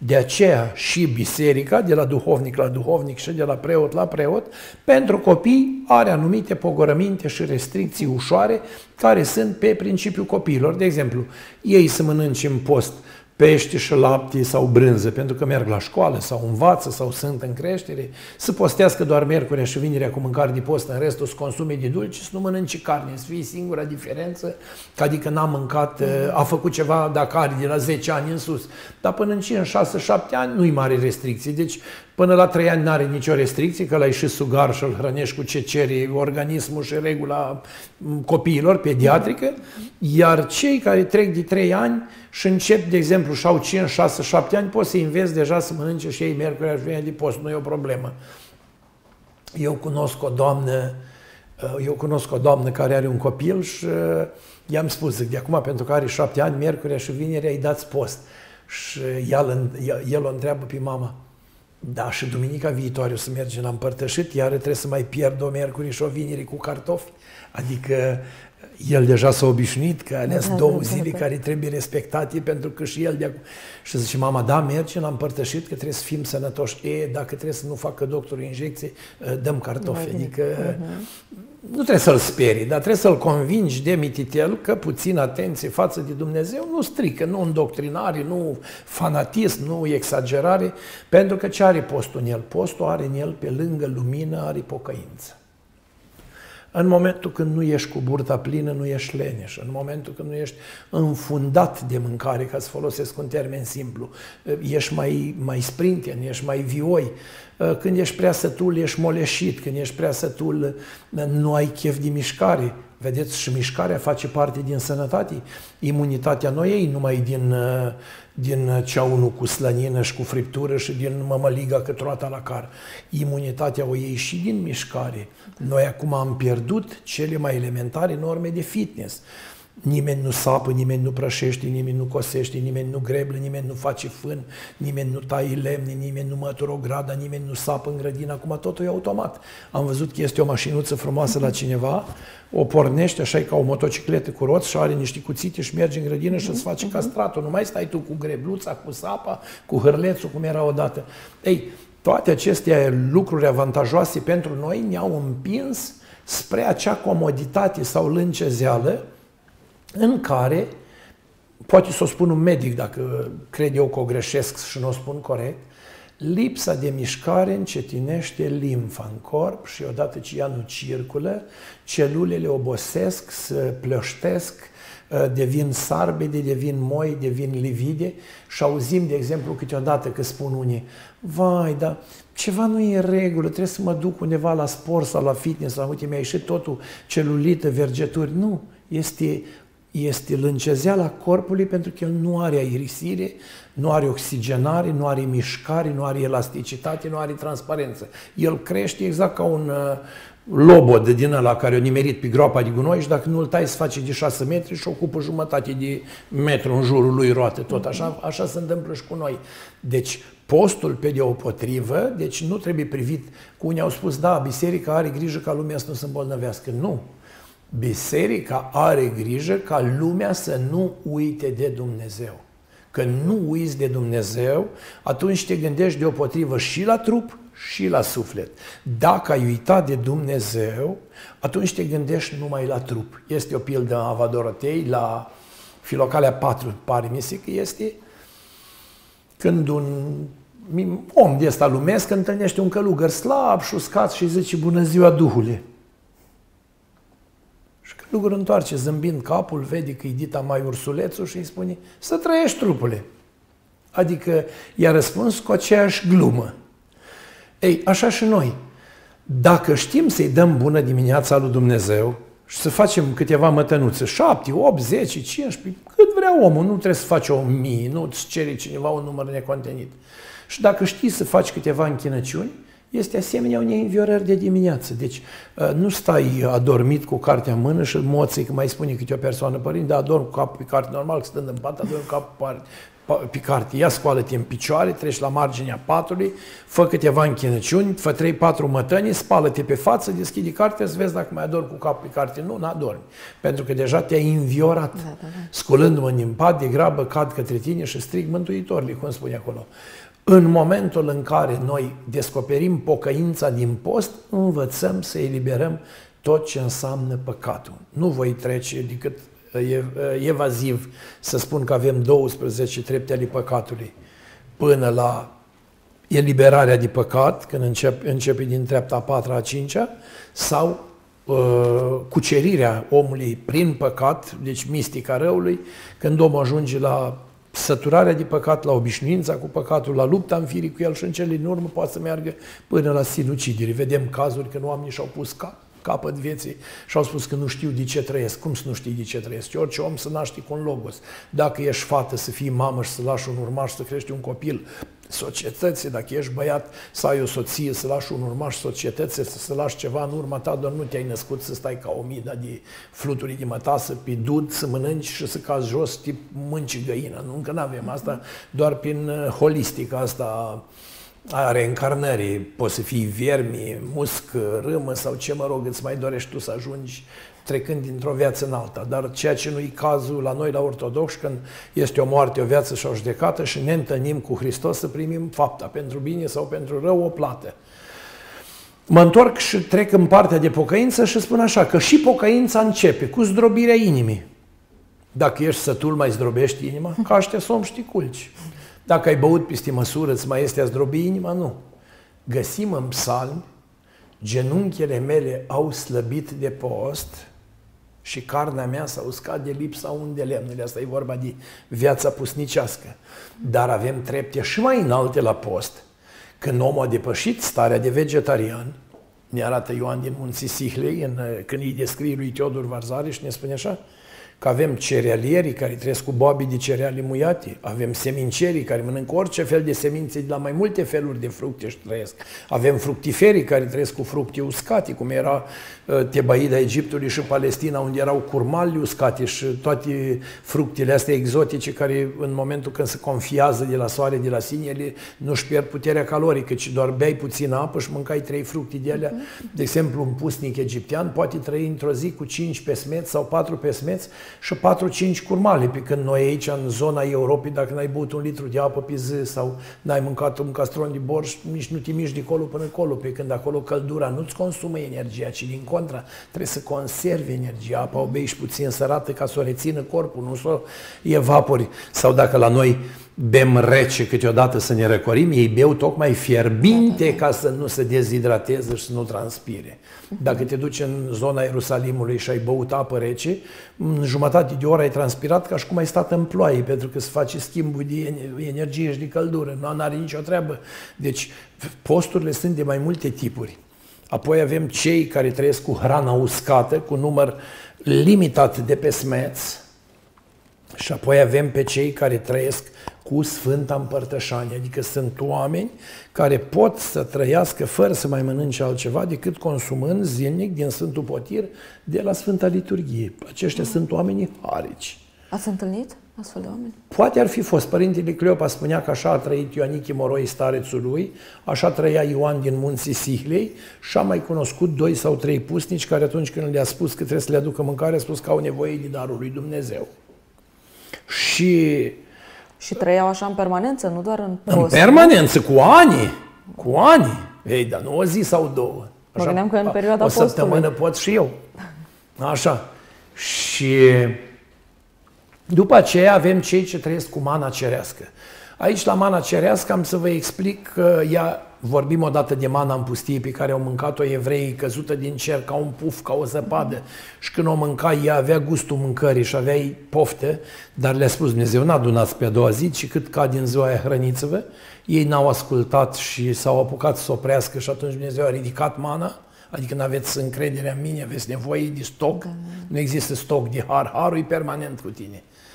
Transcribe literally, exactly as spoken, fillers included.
De aceea și biserica, de la duhovnic la duhovnic și de la preot la preot, pentru copii are anumite pogorăminte și restricții ușoare care sunt pe principiul copiilor. De exemplu, ei să mănânce în post pește și lapte sau brânză, pentru că merg la școală sau învață sau sunt în creștere, să postească doar miercurea și vinerea cu mâncare de post, în restul să consume de dulce, să nu mănânce carne, să fie singura diferență, adică n-a mâncat, a făcut ceva dacă are de la zece ani în sus, dar până în cinci, șase, șapte ani nu-i mare restricție, deci până la trei ani n-are nicio restricție, că l-ai și sugar și îl hrănești cu ce cere organismul și regula copiilor pediatrică, iar cei care trec de trei ani și încep, de exemplu, și au cinci, șase, șapte ani, poți să înveți deja să mănânce și ei miercurea și vinerea de post, nu e o problemă. Eu cunosc o doamnă, eu cunosc o doamnă care are un copil și i-am spus, zic, de acum, pentru că are șapte ani, miercurea și vinerea îi dați post. Și el, el o întreabă pe mama, da, și duminica viitoare o să mergem la împărtășit, iar trebuie să mai pierd o miercuri și o vineri cu cartofi. Adică el deja s-a obișnuit că ales da, două da, zile da, care trebuie respectate pentru că și el de acum... Și zice, mama, da, mergem la împărtășit că trebuie să fim sănătoși. E, dacă trebuie să nu facă doctorul injecție, dăm cartofi. Adică uh-huh. nu trebuie să-l sperii, dar trebuie să-l convingi de mititel că puțin atenție față de Dumnezeu nu strică, nu îndoctrinare, nu fanatism, nu exagerare, pentru că ce are postul în el? Postul are în el, pe lângă lumină, are pocăință. În momentul când nu ești cu burta plină, nu ești leneș. În momentul când nu ești înfundat de mâncare, ca să folosesc un termen simplu, ești mai, mai sprinten, ești mai vioi. Când ești prea sătul, ești moleșit. Când ești prea sătul, nu ai chef de mișcare. Vedeți, și mișcarea face parte din sănătate. Imunitatea nu e numai din, din ceaunul cu slănină și cu friptură și din mămăliga cât roata la car. Imunitatea o iei și din mișcare. Noi acum am pierdut cele mai elementare norme de fitness. Nimeni nu sapă, nimeni nu prășește, nimeni nu cosește, nimeni nu greblă, nimeni nu face fân, nimeni nu taie lemne, nimeni nu mătură o grada, nimeni nu sapă în grădină. Acum totul e automat. Am văzut că este o mașinuță frumoasă la cineva, o pornește așa ca o motocicletă cu roți și are niște cuțite și merge în grădină și îți face castratul. Nu mai stai tu cu grebluța, cu sapa, cu hârlețul, cum era odată. Ei, toate aceste lucruri avantajoase pentru noi ne-au împins spre acea comoditate sau lâncezeală în care, poate să o spun un medic dacă cred eu că o greșesc și nu o spun corect, lipsa de mișcare încetinește limfa în corp și odată ce ea nu circulă, celulele obosesc, se plăștesc, devin sarbede, devin moi, devin livide și auzim, de exemplu, câteodată că spun unii, vai, dar ceva nu e în regulă, trebuie să mă duc undeva la sport sau la fitness, sau uite, mi-a ieșit totul celulită, vergeturi. Nu, este... este lâncezeala corpului pentru că el nu are aerisire, nu are oxigenare, nu are mișcare, nu are elasticitate, nu are transparență. El crește exact ca un lobod din ăla care a nimerit pe groapa de gunoi și dacă nu îl tai se face de șase metri și ocupă jumătate de metru în jurul lui roate. Tot așa, așa se întâmplă și cu noi. Deci postul pe deopotrivă, deci nu trebuie privit, cu unii au spus, da, biserica are grijă ca lumea să nu se îmbolnăvească. Nu. Biserica are grijă ca lumea să nu uite de Dumnezeu. Când nu uiți de Dumnezeu, atunci te gândești deopotrivă și la trup și la suflet. Dacă ai uitat de Dumnezeu, atunci te gândești numai la trup. Este o pildă a Ava Dorotei, la Filocalea patru, pare mi se că este, când un om de ăsta lumesc întâlnește un călugăr slab și uscat și zice, bună ziua, Duhule. Călugărul întoarce zâmbind capul, vede că e dita mai ursulețul și îi spune, să trăiești, trupule. Adică i-a răspuns cu aceeași glumă. Ei, așa și noi. Dacă știm să-i dăm bună dimineața lui Dumnezeu și să facem câteva mătănuțe, șapte, opt, zece, cincisprezece, cât vrea omul, nu trebuie să faci o mie, nu îți cere cineva un număr necontenit. Și dacă știi să faci câteva închinăciuni, este asemenea unei înviorări de dimineață. Deci nu stai adormit cu cartea în mână și moții, că mai spune câte o persoană, părinte, dar adorm cu capul pe carte, normal că stând în pat, adorm cu capul pe picarte, ia scoală-te în picioare, treci la marginea patului, fă câteva închinăciuni, fă trei patru mătăni, spală-te pe față, deschide cartea, să vezi dacă mai adormi cu capul pe carte. Nu, n-adormi, pentru că deja te-ai înviorat. Da, da, da. Sculându-mă din pat, de grabă cad către tine și strig Mântuitorule, cum spune acolo. În momentul în care noi descoperim pocăința din post, învățăm să eliberăm tot ce înseamnă păcatul. Nu voi trece decât evaziv să spun că avem douăsprezece trepte ale păcatului până la eliberarea de păcat, când începe, începe din treapta a patra, a cincea, sau uh, cucerirea omului prin păcat, deci mistica răului, când omul ajunge la săturarea de păcat, la obișnuința cu păcatul, la lupta în firii cu el și în cele din urmă poate să meargă până la sinucidere. Vedem cazuri când oamenii și-au pus cap. capăt vieții și au spus că nu știu de ce trăiesc. Cum să nu știi de ce trăiesc? Orice om să naște cu un logos. Dacă ești fată, să fii mamă și să lași un urmaș, să crești un copil societății, dacă ești băiat, să ai o soție, să lași un urmaș societății, să, să lași ceva în urma ta, doar nu te-ai născut să stai ca o mida de fluturi de mătasă pe dud, să mănânci și să cazi jos, tip mânci găină. Nu, încă n-avem asta, doar prin holistica asta a reîncarnării. Poți să fii viermi, musc, râmă sau ce, mă rog, îți mai dorești tu să ajungi trecând dintr-o viață în alta. Dar ceea ce nu-i cazul la noi, la ortodoxi, când este o moarte, o viață și o judecată și ne întâlnim cu Hristos să primim fapta, pentru bine sau pentru rău, o plată. Mă întorc și trec în partea de pocăință și spun așa, că și pocăința începe cu zdrobirea inimii. Dacă ești sătul, mai zdrobești inima, ca aștia somn și te culci. Dacă ai băut peste măsură, îți mai este a zdrobi inima? Nu. Găsim în psalmi, genunchele mele au slăbit de post și carnea mea s-a uscat de lipsa unde lemnului. Asta e vorba de viața pusnicească. Dar avem trepte și mai înalte la post. Când omul a depășit starea de vegetarian, ne arată Ioan din Munții Sihlei, în, când îi descrie lui Teodor Varzare și ne spune așa, că avem cerealierii care trăiesc cu boabii de cereale muiate, avem semincerii care mănâncă orice fel de semințe de la mai multe feluri de fructe și trăiesc, avem fructiferii care trăiesc cu fructe uscate, cum era uh, Tebaida Egiptului și Palestina, unde erau curmali uscate și toate fructele astea exotice care în momentul când se confiază de la soare, de la sine, ele nu-și pierd puterea calorică, ci doar beai puțină apă și mâncai trei fructe de alea. De exemplu, un pusnic egiptean poate trăi într-o zi cu cinci pesmeți sau patru pesmeți și patru cinci curmale, pe când noi aici, în zona Europei, dacă n-ai băut un litru de apă pe zi sau n-ai mâncat un castron de borș, nici nu te miști de colo până colo, pe când acolo căldura nu-ți consumă energia, ci din contra, trebuie să conservi energia. Apa o bei și puțin sărată ca să o rețină corpul, nu să o evapori. Sau dacă la noi bem rece câteodată să ne răcorim, ei beau tocmai fierbinte ca să nu se dezhidrateze și să nu transpire. Dacă te duci în zona Ierusalimului și ai băut apă rece, în jumătate de oră ai transpirat ca și cum ai stat în ploaie, pentru că se face schimbul de energie și de căldură, nu are nicio treabă. Deci posturile sunt de mai multe tipuri. Apoi avem cei care trăiesc cu hrana uscată, cu număr limitat de pesmeți, și apoi avem pe cei care trăiesc cu Sfânta Împărtășanie, adică sunt oameni care pot să trăiască fără să mai mănânce altceva decât consumând zilnic din Sfântul Potir de la Sfânta Liturghie. Aceștia sunt oamenii harici. Ați întâlnit astfel de oameni? Poate ar fi fost. Părintele Cleopa spunea că așa a trăit Ioanichie Moroi, starețul lui, așa trăia Ioan din Munții Sihlei și a mai cunoscut doi sau trei pusnici care atunci când le-a spus că trebuie să le aducă mâncare, a spus că au nevoie de darul lui Dumnezeu. Și... Și trăiau așa în permanență, nu doar în post? În permanență, cu ani, cu ani. Ei, dar nu o zi sau două. Mă gândeam că în perioada o postului. O săptămână pot și eu. Așa. Și după aceea avem cei ce trăiesc cu mana cerească. Aici, la mana cerească, am să vă explic că ea, vorbim odată de mana în pustie pe care au mâncat-o evreii, căzută din cer ca un puf, ca o zăpadă. Și când o mâncai, ea avea gustul mâncării și aveai poftă, dar le-a spus Dumnezeu, n-adunați pe a doua zi, ci cât ca din ziua aia hrăniți-vă. Ei n-au ascultat și s-au apucat să oprească și atunci Dumnezeu a ridicat mana, adică n-aveți încredere în mine, aveți nevoie de stoc, nu există stoc de har, harul e permanent cu tine.